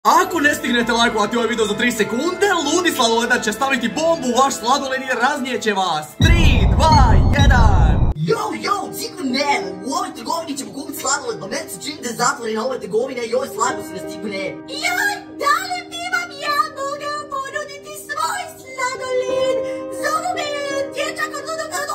Ako ne stignete lajkovati ovaj video za 3 sekunde, ludi sladoled će staviti bombu u vaš sladoled i raznijeće vas. 3, 2, 1... Yo, Cigune, u ovoj trgovini ćemo kupiti sladoled, pa meni se čini da je zatvorena ova trgovina i ovoj slagu se ne stigne. Joj, da li bi vam ja mogao ponuditi svoj sladoled? Zovu me dječak od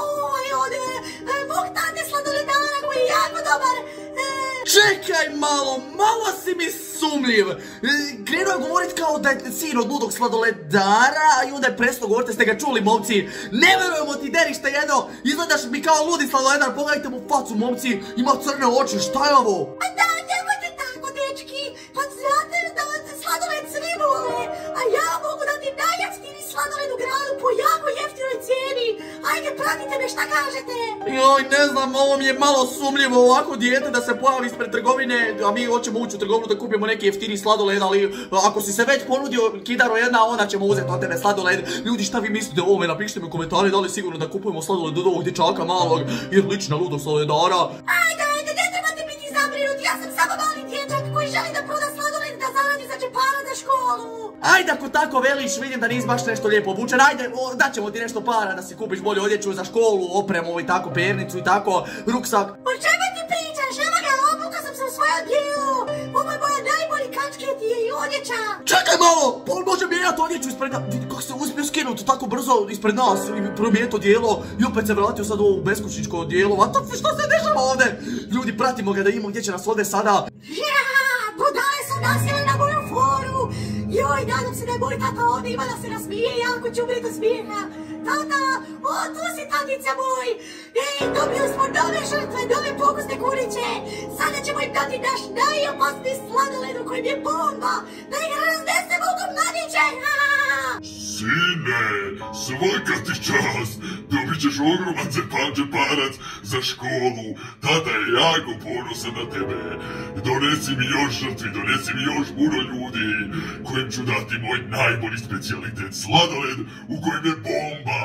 mog tate sladoledara koji je jako dobar. Čekaj malo si mi sumljiv. Krenuo je govorit kao da je sin od ludog sladoledara i onda je prestao govoriti, ste ga čuli momci. Ne verujemo ti, derište jedno, izgledaš mi kao ludi sladoledar, pogledajte mu facu momci, ima crne oči, šta je ovo? A da, nemojte tako dečki, pa znate da sladoled svi vole, a ja mogu dati najjeftiniji sladoled u gradu po jako jeftinoj cijeni. Ajde, pratite me, šta kažete? Joj, ne znam, ovo mi je malo sumljivo, ovako dijete da se pojavi ispred trgovine, a mi hoćemo ući u trgovinu da kupimo neki jeftini sladoled, ali ako si se već ponudio Kidaro jedna, onda ćemo uzeti od tebe sladoled. Ljudi, šta vi mislite o ovome? Napišite mi u komentari da li sigurno da kupujemo sladoled od ovog dječaka malog, jer liči na ludog sladoledara. Ajde, ne trebate biti zabrinuti, ja sam samo mali dječak koji želi da proda sladoled da zaradi za džepara za školu. Ajde, ako tako veliš, vidim da nisi baš nešto lijepo obučen, ajde, daćemo ti nešto para da si kupiš bolju odjeću za školu, opremu i tako, pernicu i tako, ruksak. O čemu ti pričaš? Evo ga, obukao sam se u svoje odijelo. Ovo je moja najbolji kačket i odjeća. Čekaj malo, pa on može mijenjati odjeću ispred nas. Vidi kako se uspio skinuti tako brzo ispred nas i promijeniti odijelo i opet se vratio sad u ovo beskućničko odijelo. A to što se dešava ovdje? Ljudi, pratimo ga da imamo gdje će nas ovdje sada. Budale su nasjeli na moju foru. Joj, nadam se da je moj tata ovdje ima da se nasmije, jako ću umriti od smijeha. Tata, o, tu si tatica moj. Ej, dobili smo nove žrtve, nove pokusne kuriće. Sada ćemo im dati naš najopasniji sladoled u kojem je bomba. Da ih raznesemo u komadiće. Sine, svaka ti čast, dobit ćeš ogroman džeparac za školu. Tata je jako ponosan na tebe. Donesi mi još žrtvi, donesi mi još puno ljudi kojim ću dati moj najbolji specijalitet, sladoled u kojem je bomba.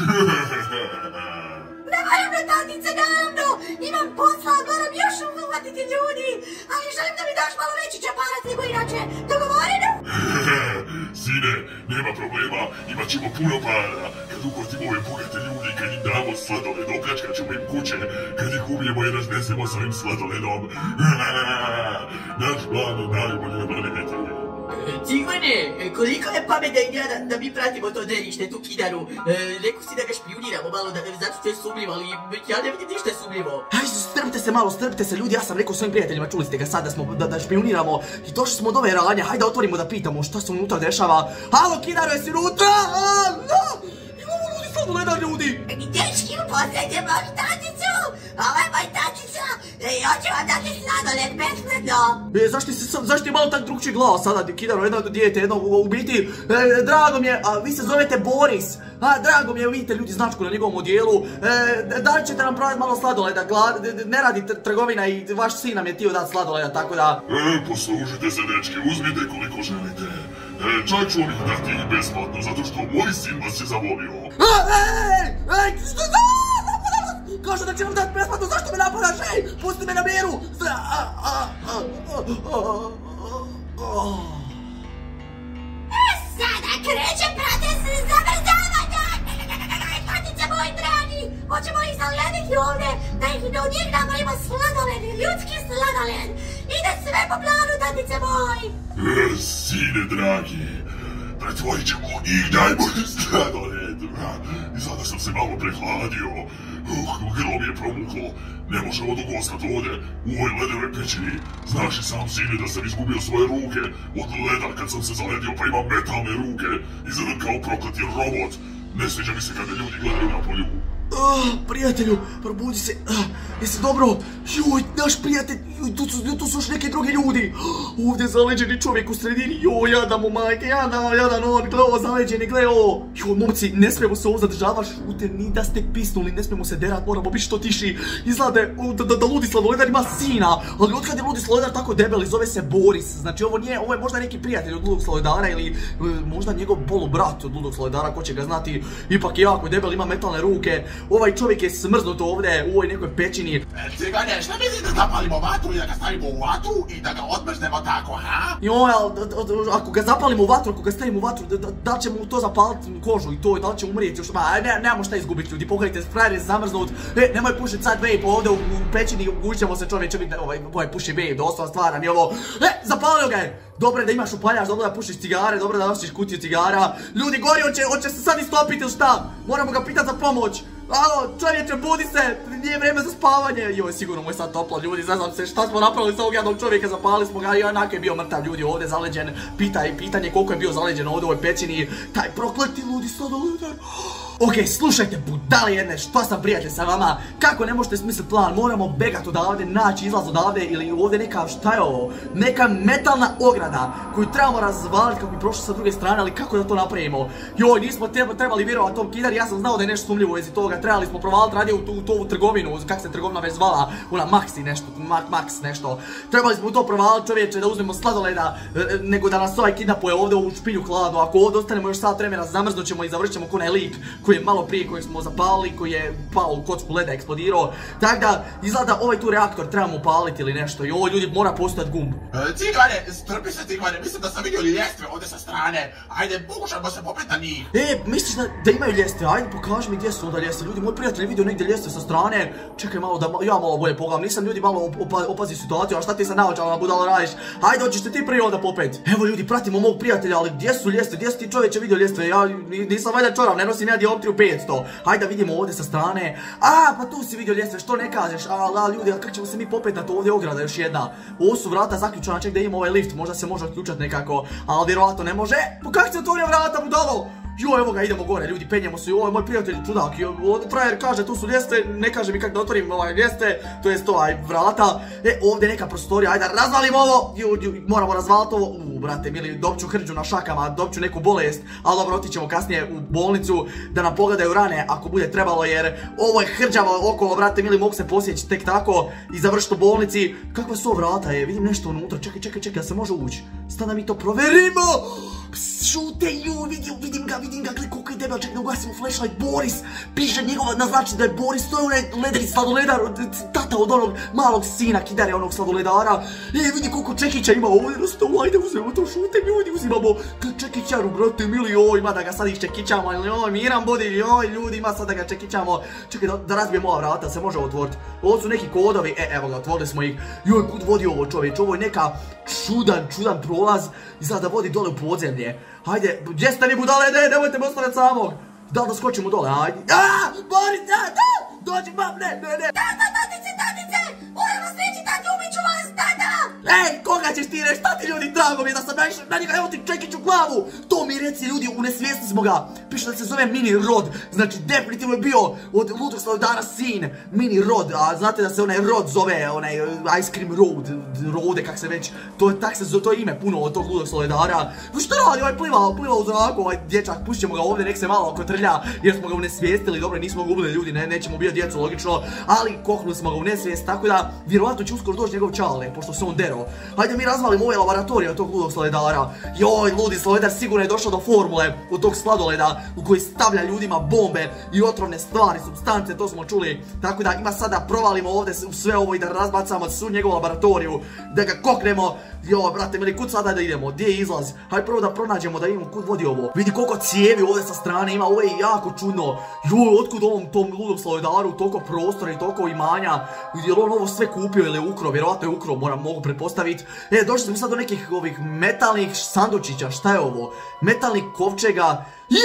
Naravno, tatice, naravno. Imam posla, moram još uhvatiti ljudi. Ali želim da mi daš malo veći džeparac nego inače. Dogovoreno? Sine, nema problema, imat ćemo puno para. Kad uhvatimo ove bogate ljudi, kad im damo sladoled, opljačkat ćemo im kuće. Kad ih ubijemo i raznesemo s ovim sladoledom. Naš plan je najbolje varijete. Cigone, koliko je pametna ideja da mi pratimo to derište, tu Kidaru. Rekao si da ga špijuniramo malo, zato što je sumljivo, ali ja ne vidim ništa sumljivo. Aj, strpite se ljudi, ja sam rekao svojim prijateljima, čuli ste ga sad da špijuniramo i došli smo od ove radnje, hajde otvorimo da pitamo šta se unutra dešava. Halo Kidaru, jesi unutra? Imamo ljudi sladoleda, ljudi! Dečki, upoznajte moju taticu! Ovo je moj tatica! Hoću vam dati sladoled besplatno! Zašto je malo tak drugčiji glas sada, Kidaru, jedno dijete, jedno u biti, drago mi je, a vi se zovete Boris, drago mi je, vidite ljudi značku na njegovom odijelu, da li ćete nam prodati malo sladoleda, ne radi trgovina i vaš sin nam je htio dati sladoleda, tako da... Poslužite se dečki, uzmite koliko želite. Čak ću vam ih dati i besplatno, zato što moj sin vas je zavolio. Ej, što kaže da će nam dati besplatno, zašto me napadaš, ej, pusti me na miru! Sada kreće proces zamrzavanja! Tatice moj dragi, hoćemo ih zalediti ovdje, da ih ne odigramo, ima sladoled, ljudski sladoled. Ide sve po planu, tatice moj! Sine dragi, pretvorit ćemo njih najbolji sladoled. I sada sam se malo prehladio. Grlo mi je promuklo. Ne možemo dugo ostati ovdje u ovoj ledevoj pećini. Znaš i sam, sine, da sam izgubio svoje ruke od leda kad sam se zaledio, pa imam metalne ruke. Izgledam kao prokleti robot. Ne sviđa mi se kada ljudi gledaju na polju. Prijatelju, probudi se, jesi dobro? Joj, naš prijatelj, tu su još neki drugi ljudi. Ovdje je zaleđeni čovjek u sredini, joj, jadan mu majke, jadan on, gle ovo zaleđeni, gle ovo. Joj, momci, ne smijemo se ovo zadržavaš, šute, ni da ste pisnuli, ne smijemo se derat, moramo biti što tiši. Izgleda da ludi sladoledar ima sina, ali otkad je ludi sladoledar tako debeli, zove se Boris. Znači ovo je možda neki prijatelj od ludog sladoledara ili možda njegov polubrat od ludog sladoledara, ko će ga znati, ipak je jako debel, ima metalne ruke. Ovaj čovjek je smrznut ovdje u ovoj nekoj pećini. Cigane, Cigane, šta misliš da zapalimo vatru i da ga stavimo u vatru i da ga odmrznemo tako, ha? Joj, ali ako ga zapalimo u vatru, ako ga stavimo u vatru, da li će mu to zapaliti kožu i to, da li će umrijeti još, nemamo šta izgubiti ljudi, pogledajte, frajer je zamrznut, nemoj pušiti sad vape ovdje u pećini, ugućemo se čovječe, ovaj puši vape, dosta stvaran i ovo, zapalio ga je! Dobro je da imaš upaljač, dobro da pušiš cigare, dobro da nosiš kutiju cigara. Ljudi, gori, hoće se sad istopiti ili šta? Moramo ga pitati za pomoć. Alo, čovječe, budi se, nije vrijeme za spavanje. Joj, sigurno mu je sad toplo, ljudi, znam se šta smo napravili s ovog jednog čovjeka, zapali smo ga i onako je bio mrtav, ljudi, ovdje zaleđen. Pitanje koliko je bio zaleđen ovdje u ovoj pećini. Taj prokleti ljudi sladoleder. Ok, slušajte, budale jedne, što sam prijatelj sa vama, kako ne možete smisliti plan, moramo begat odavde, naći izlaz odavde ili ovdje neka, šta je ovo, neka metalna ograda koju trebamo razvaliti kako bi prošli sa druge strane, ali kako da to napravimo? Joj, nismo trebali vjerovati tom Kidar, ja sam znao da je nešto sumljivo u vezi toga, trebali smo provaliti radio u ovu trgovinu, kak se trgovina već zvala, ona Maxi nešto, Max nešto, trebali smo u to provaliti čovječe da uzmemo sladoleda, nego da nas ovaj kidnapuje ovdje u špilju hladnu, ako ovdje ostanemo još sat vremena zamrznut ćemo i završit ćemo ko onaj lik koji je malo prije kojeg smo zapalili, koji je pao u kocku leda, eksplodirao. Tako da, izgleda ovaj tu reaktor trebamo upaliti ili nešto i ovo ljudi mora postojati gumb. Cigane, strpi se Cigane, mislim da sam vidio ljestve ovdje sa strane. Ajde, pokušajmo se popet na njih. Misliš da imaju ljestve? Ajde, pokaži mi gdje su onda ljestve. Ljudi, moj prijatelj je vidio negdje ljestve sa strane. Čekaj malo da ja malo bolje pogledam. Nisam ljudi malo opazio situaciju, a šta ti sa naočalama budalo radiš? Ajde, hoćeš te ti prije onda popet. Evo ljudi, pratimo mog prijatelja, ali gdje su ljestve? Gdje si ti čovječe vidio ljestve? Ja nisam valjda čorav, ne nosim ja dioptriju 500. Hajde da vidimo ovdje sa strane. Pa tu si vidio ljestve, što ne kažeš? Ljudi, kako ćemo se mi popet na to ovdje ograda još jedna? Ovo su vrata zaključana, ček da imamo ovaj lift, možda se može otključati nekako, ali vjerovatno ne može. Pa kako se otvorio vrata, budalo? Jo, evo ga, idemo gore, ljudi, penjemo se, ovo je moj prijatelj čudak, frajer kaže tu su ljestve, ne kaže mi kako da otvorim ovaj ljestve, to jest ovaj vrata, ovdje neka prostorija, ajde razvalimo ovo, moramo razvaliti ovo, brate mili, dobću hrđu na šakama, dobću neku bolest, ali dobro, otićemo kasnije u bolnicu da nam pogledaju rane ako bude trebalo, jer ovo je hrđavo okolo, brate mili, mogu se posjeći tek tako i završiti u bolnici. Kakva su vrata je, vidim nešto unutra, čekaj, da se može ući, stan da mi to proverimo. Šute, vidim ga, gled koliko je debel, ček da ugasimo flashlight, Boris, piše njegova, naznači da je Boris, to je onaj lederi sladoledar, tata od onog malog sina Kidare, onog sladoledara, vidi koliko čekića ima ovdje na stolu, ajde uzmemo to, šute ljudi, uzimamo čekićaru, brate mili, joj, ima da ga sad iščekićamo, joj, miran bodi, joj, ljudi, ima sad da ga čekićamo, čekaj da razbijemo ova vrata, se može otvoriti, ovo su neki kodovi, evo ga, otvorili smo ih, joj, kud vodi ovo čovječ, ovo je neka čudan prolaz, izgleda da vodi dole u podzemlje. Hajde, gdje ste vi budale, nemojte me ostaviti samog. Da li da skočimo dole, ajde. Boris, dođi, mam, ne. Tatice, moram vas reći, tati, ubiću vas, tata! Ej, koga ćeš ti reći, šta ti ljudi, drago mi je da sam naišao na njega, evo ti čekić u glavu. To mi reci ljudi, unesvijesti smo ga. Piše da se zove Mini Rod, znači definitivno je bio od ludog sladoljedara sin, Mini Rod, a znate da se onaj Rod zove, onaj Ice Cream Rode, kak se već, to je ime puno od tog ludog sladoljedara. Šta radi, ovaj pliva u zraku, ovaj dječak, pušćemo ga ovdje, nek se malo kotrlja, jer smo ga unesvijestili, dobro, nismo ga ubili ljudi, nećemo ubijati djecu, logično, ali koknuli smo ga u nesvijest, tako da vjerovatno će uskoro doći njegov čale, pošto se on dero. Hajde mi razvalimo ove laboratorije od tog ludog sladoledara. Joj, ludi sladoledar sigurno je došao do formule od tog sladoleda u koji stavlja ljudima bombe i otrovne stvari, supstance, to smo čuli. Tako da ima sada provalimo ovdje u sve ovo i da razbacamo svu njegovu laboratoriju, da ga koknemo. Joj, brate mili, kud sada da idemo? Gdje je izlaz? Hajde prvo da pronađemo da vidimo kud vodi ovo. Vidi koliko cijevi ovdje sa strane ima, ovo je jako čudno. Joj, otkud ovom tom ludom sladoledaru toliko prostora i toliko imanja? Je li on ovo sve kupio ili je ukro? Vjerovatno je ukro, mogu pretpostaviti. Došli smo sad do nekih ovih metalnih sandučića, šta je ovo? Metalnih kovčega.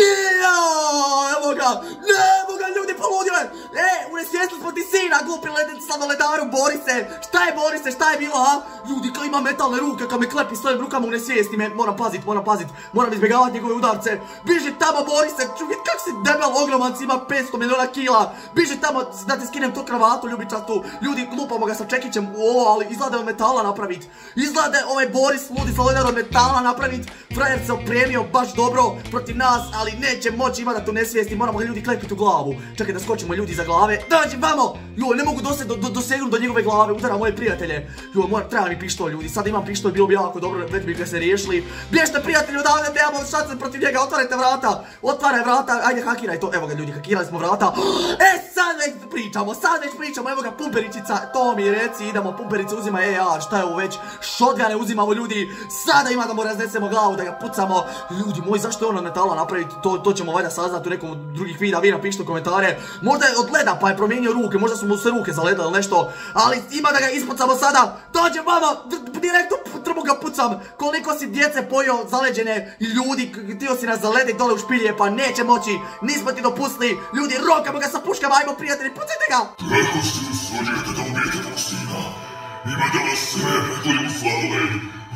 Evo ga, ljudi poludile. Unesvijestili smo ti sina, glupi sladoledaru, Borise. Šta je Borise, šta je bilo, a? Ljudi, kad ima metalne ruke, kad me klepi svojim rukama unesvijesti me, moram pazit, moram izbjegavati njegove udarce. Biži tamo, Borise, kak si debel ogromanci, ima 500 miliona kila. Biži tamo, da ti skinem tu kravatu, ljubičastu. Ljudi, glupamo ga sa čekićem, ali izgleda od metala napravit. Izgleda ovaj Boris, ludi sladoledar od metala napravit. Frajer se opremio baš dobro protiv nas. ali neće moći imati tu nesvijesti, moramo ga ljudi klepiti u glavu. Čekaj da skočimo ljudi za glave. Dođi, vamo! Joj, ne mogu dosegnuti do njegove glave, udara moje prijatelje. Joj, treba mi pištolj ljudi, sad imam pištolj, bilo bi jako dobro, već bi ga se riješili. Bježte prijatelji odavde, nemamo šanse protiv njega, otvarajte vrata. Otvaraj vrata, ajde hakiraj to, evo ga ljudi, hakirali smo vrata. Sad već pričamo, evo ga pumperičica, to mi reci, idemo, pumperica uzima AR, šta je ovo već, shotgune uzimamo ljudi, sada ima da mu raznesemo glavu, da ga pucamo. Ljudi moji, zašto je ono metala napraviti, to ćemo valjda saznati u nekom drugih videa, vi napišite u komentare. Možda je od leda pa je promijenio ruke, možda su mu se ruke zaledale ili nešto, ali ima da ga ispucamo sada. Dođe mama, direktno trbu ga pucam. Koliko si djece pojeo zaleđene ljudi, htio si nas zalediti dole u špilje, pa neće moći, nismo ti dopustili. Ljudi, rokamo ga sa puškama, ajmo prijatelji, pucajte ga! Kako se usuđujete da ubijete mog sina? Ima da vas sve pretvorim u sladoled.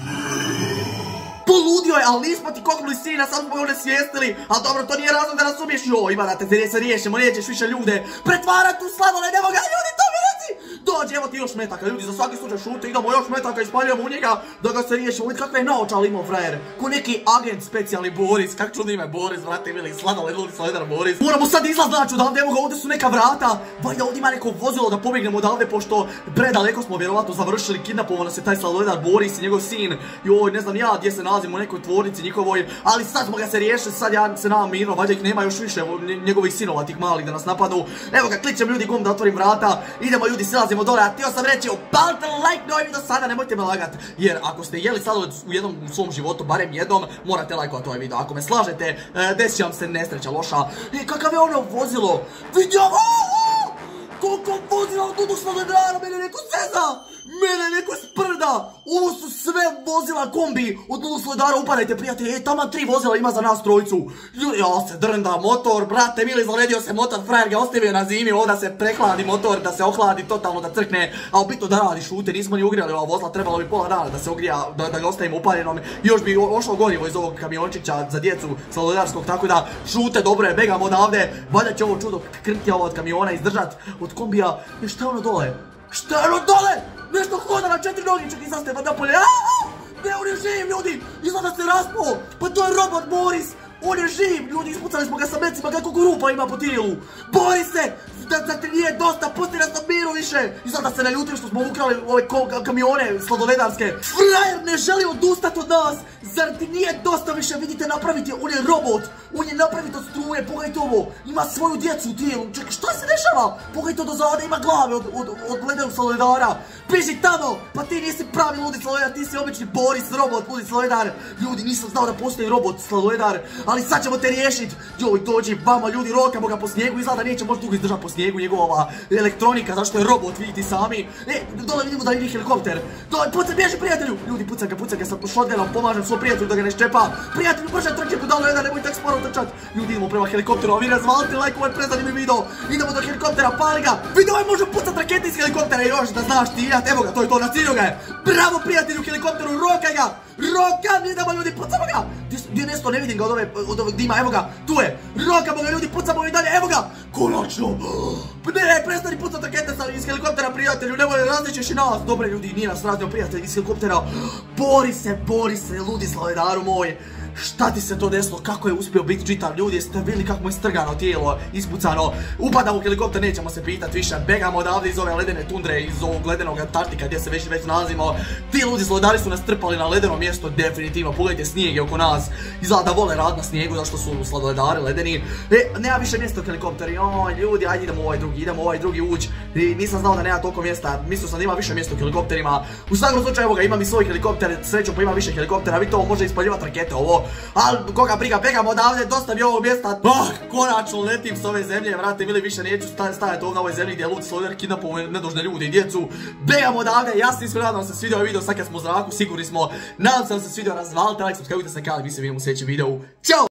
Poludio je, ali nismo ti koknuli sina, sad smo ga onesvijestili. Ali dobro, to nije razlog da nas ubiješ. Joj, ima da te se riješimo, nećeš više ljude pretvarati u sladoled, evo ga ljudi, to mi reci! Dođi, evo ti još metaka, ljudi, za svaki slučaj šute, idemo još metaka, ispaljujemo u njega da ga se riješimo. Vidite kakve je naočale imao frajer, ko neki agent specijalni Boris, kak čudno ime Boris, vrate mili, sladoled, ludi sladoled Boris. Moramo sad izlaz naći odavde, evo ga, ovdje su neka vrata, valjda ovdje ima neko vozilo da pobjegnemo odavde, pošto predaleko smo vjerovatno završili, kidnapovao nas je taj sladoled Boris i njegov sin. Joj, ne znam ja gdje se nalazimo, u nekoj tvornici njihovoj, ali sad smo ga se riješili, sad ja se nadam mirno, valjda ih nema još više, njegovih sinova tih malih da nas napadnu. Evo ga, klikćem ljudi gum da otvorim vrata, idemo ljudi, silazimo dole, a htio sam reći, upalite like na ovaj video sada, nemojte me lagat, jer ako ste jeli sladoled u jednom svom životu, barem jednom, morate lajkovati ovaj video, ako me slažete, desit vam se nesreća loša. Kakav je ono vozilo, vidio, koliko vozila od Dudu Sladoledara, mene neko seza, mene neko sprda, ovo su sve vozila kombi od Dudu Sladoledara, upadajte prijatelji, tamo 3 vozila ima za nas trojicu. Ja se drnda motor, brate mili, zaledio se motor, frajer ga ostavio na zimi, ovdje se prehladi motor, da se ohladi, totalno da crkne, a bitno da radi šute, nismo ni ugrijali ova vozila, trebalo bi pola dana da se ugrija, da ga ostavimo upaljenom, još bi ošlo gorivo iz ovog kamiončića za djecu sladoledarskog, tako da šute, dobro je, begamo odavde, valjda će ovo čudo krtija ovo od kamiona izdržat, od kombija. Šta je ono dole? Šta je ono dole? Nešto hoda na 4 nogi, čak izlaste pa napolje. Ne, on je živ ljudi, izgleda se raspo, pa to je robot Boris. On je živ, ljudi, ispucali smo ga sa mecima, kako rupa ima po tijelu. Borise, da ti nije dosta, pusti nas na miru više. Izgleda se naljutili što smo ukrali ove kamione sladoledarske. Frajer ne želi odustati od nas. Zar ti nije dosta više, vidite, napraviti, on je robot. On je napraviti od struje, pogledajte ovo. Ima svoju djecu u tijelu, čekaj, šta se dešava? Pogledajte do zada, ima glave od ledenog sladoledara. Biži tamo, pa ti nisi pravi ludi sladoledar, ti si obični Boris, robot, ludi sladoledar. Ljudi, nisam znao da postoji robot sladoledar, ali sad ćemo te riješiti. Joj, dođi, vama ljudi, rokamo ga po snijegu, izgleda neće možda dugo izdržati po snijegu njegova elektronika, zašto je robot, vidite sami. Dole vidimo da je helikopter. Pucaj, bježi prijatelju. Ljudi, pucaj ga sad po shotgunom, pomažem svom prijatelju da ga ne ščepa. Prijatelju, brže trče budalo jedan, nemoj tak sporo trčat. Ljudi, idemo prema helikopteru, a vi razvalite like ovaj prezanimljiv video. Idemo do helikoptera, pali ga. Vidi, ovaj može pucat rakete iz helikoptera još da znaš ti, evo ga, to je to, naciljio ga je. Bravo prijatelju helikopteru, rokaj ga. Rokam, idemo ljudi, pucamo ga. Gdje nesto, ne vidim ga od ovog dima, evo ga, tu je. Rokamo ga ljudi, pucamo i dalje, evo ga. Konačno. Ne, prestani pucat rakete iz helikoptera prijatelju, nemoj različiš i nas. Dobre ljudi, nije nas raznio prijatelj iz helikoptera. Bori se, ludi sladoledaru moj. Šta ti se to desilo, kako je uspio biti čitav, ljudi, jeste vidjeli kako mu je strgano tijelo, ispucano. Upadamo u helikopter, nećemo se pitat više, begamo odavde iz ove ledene tundre, iz ovog ledenog Antarktika gdje se već nalazimo. Ti ludi sladoledari su nas trpali na ledeno mjesto, definitivno, pogledajte, snijeg je oko nas. Izgleda da vole rad na snijegu, zašto su sladoledari ledeni. Nema više mjesta u helikopteri, joj ljudi, ajde idemo ovaj drugi uć. Nisam znao da nema toliko mjesta, mislio sam da ima više mjesta u helikopterima. U svakom slučaju, evo ga, imam i svoj helikopter, srećom pa ima više helikoptera, vidite, ovo može ispaljivati rakete, ovo. Ali koga briga, begamo odavde, dosta mi ovo mjesta. Konačno letim s ove zemlje, vrate mili, više neću stajati ovdje na ovoj zemlji gdje je lud sladoledar kidnapovao nedužne ljude i djecu. Begamo odavde, ja sam iskreno nadam se svidio ovaj video, sad kad smo u zraku, sigurni smo. Nadam se da se svidio, razvalite like, subscribeujte se kanal, mi se vidimo u sljedećem videu. Ćao!